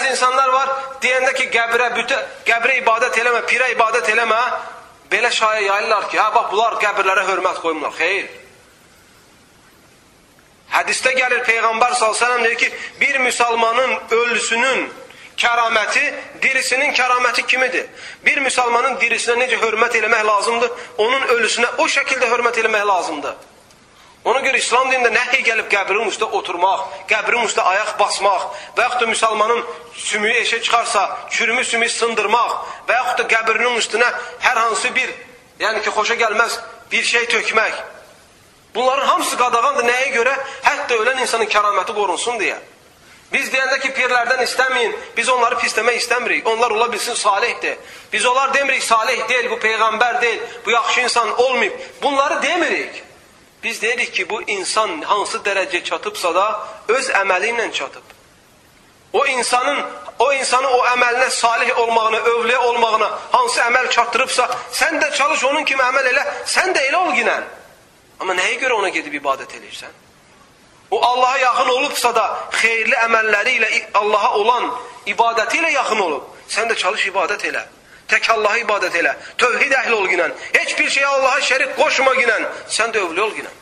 insanlar var, deyəndə ki, qəbrə ibadət eləmə, pirə ibadət eləmə, belə şaya yayırlar ki, bax, bunlar qəbirlərə hörmət qoymurlar. Xeyr. Hədisdə gəlir, Peyğəmbər s.ə.v deyir ki, bir müsəlmanın ölüsünün kəraməti, dirisinin kəraməti kimidir? Bir müsəlmanın dirisinə necə hörmət eləmək lazımdır, onun ölüsünə o şəkildə hörmət eləmək lazımdır. Ona görə İslam dinində nəhi gəlib qəbrin üstə oturmaq, qəbrin üstə ayaq basmaq və yaxud da müsəlmanın sümüyü eşə çıxarsa, çürümü sümüyü sındırmaq və yaxud da qəbrinin üstünə hər hansı bir, yəni ki, xoşa gəlməz bir şey tökmək. Bunların hamısı qadağandır. Nəyə görə? Hətta ölən insanın kəraməti qorunsun deyə. Biz deyəndə ki, pirlərdən istəməyin, biz onları pisləmək istəmirik. Onlar ola bilsin salihdir. Biz onlar demirik, salih deyil, bu peyğəmbər deyil, bu yaxşı insan olmayıb. Bunları demirik. Biz deyirik ki, bu insan hansı dərəcəyə çatıbsa da öz əməli ilə çatıb. O insanı o əməlinə salih olmağına, övliyə olmağına hansı əməl çatdırıbsa, sən də çalış onun kimi əməl elə, sən də elə ol ginən. Amma nəyə görə ona gedib ibadət edirsən? O Allaha yaxın olubsa da xeyirli əməlləri ilə Allaha olan ibadəti ilə yaxın olub. Sən də çalış ibadət elə. Tək Allaha ibadət elə. Tövhid əhli ol ginən. Heç bir şeyə Allaha şərik qoşma ginən. Sən də övliyə ol ginən.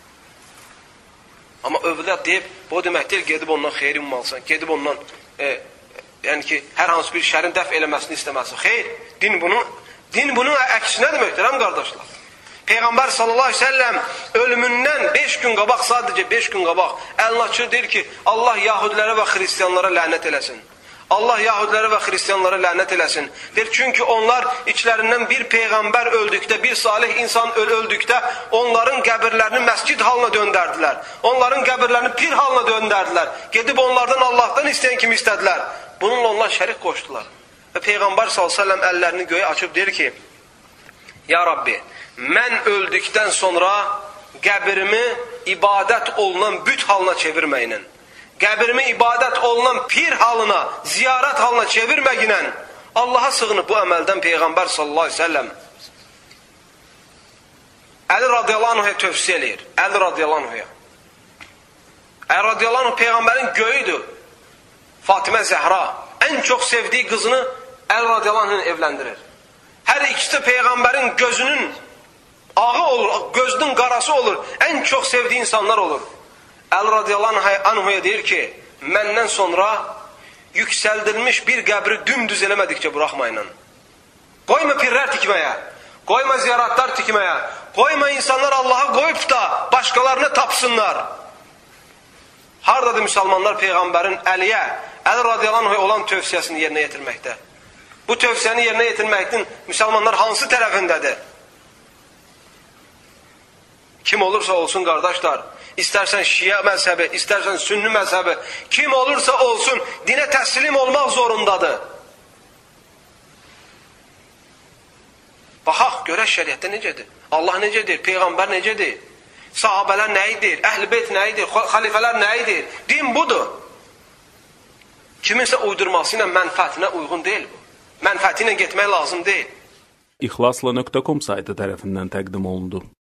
Amma övliyə deyib, bu demək deyil, gedib ondan xeyir ummalısın. Gedib ondan, yəni ki, hər hansı bir şərin dəf eləməsini istəməlisin. Xeyr, din bunun əksinədir möhtərəm qardaşlar. Peyğəmbər sallallahu aleyhi ve sellem ölümündən 5 gün qabaq, sadəcə 5 gün qabaq əlini açır, deyir ki, Allah yahudilərə və xristiyanlara lənət eləsin. Allah yahudilərə və xristiyanlara lənət eləsin. Deyir, çünki onlar içlərindən bir peyğəmbər öldükdə, bir salih insan öldükdə onların qəbirlərini məscid halına döndərdilər. Onların qəbirlərini pir halına döndərdilər. Gedib onlardan Allahdan istəyən kimi istədilər. Bununla onlar şərik qoşdular. Və Peyğəmbər sallallahu aleyhi ve sellem əllərini göyə açıb deyir ki, Ya Rabbi, mən öldükdən sonra qəbrimi ibadət olunan büt halına çevirməyinin, qəbrimi ibadət olunan pir halına, ziyarət halına çevirməyinən Allaha sığınıb bu əməldən Peyğəmbər sallallahu aleyhi ve sellem Əli radiyallahu anhuya tövsiyə eləyir. Əli radiyallahu anhuya. Əli radiyallahu anhu Peyğəmbərin göyüdür. Fatimə Zəhra ən çox sevdiyi qızını Əli radiyallahu anhuya evləndirir. Hər ikisi də Peyğəmbərin gözünün ağı olur, gözünün qarası olur. Ən çox sevdiyi insanlar olur. Əli radiyallahu anhuya deyir ki, məndən sonra yüksəldilmiş bir qəbri dümdüz eləmədikcə buraxmayın. Qoyma pirlər tikməyə, qoyma ziyaratlar tikməyə, qoyma insanlar Allaha qoyub da başqalarını tapsınlar. Hardadır müsəlmanlar Peyğəmbərin Əliyə, Əli radiyallahu anhuya olan tövsiyəsini yerinə yetirməkdə? Bu tövsiyəni yerinə yetirməkdən müsəlmanlar hansı tərəfindədir? Kim olursa olsun qardaşlar, istərsən Şiə məzhəbi, istərsən Sünni məzhəbi, kim olursa olsun dinə təslim olmaq zorundadır. Baxaq, görək şəriətdə necədir? Allah necədir? Peyğəmbər necədir? Sahabələr nə edir? Əhl-i beyt nə edir? Xəlifələr nə edir? Din budur. Kiminsə uydurması ilə mənfəətinə uyğun deyil bu. Mənfəəti ilə getmək lazım deyil. İxlasla.com saytı tərəfindən təqdim olundu.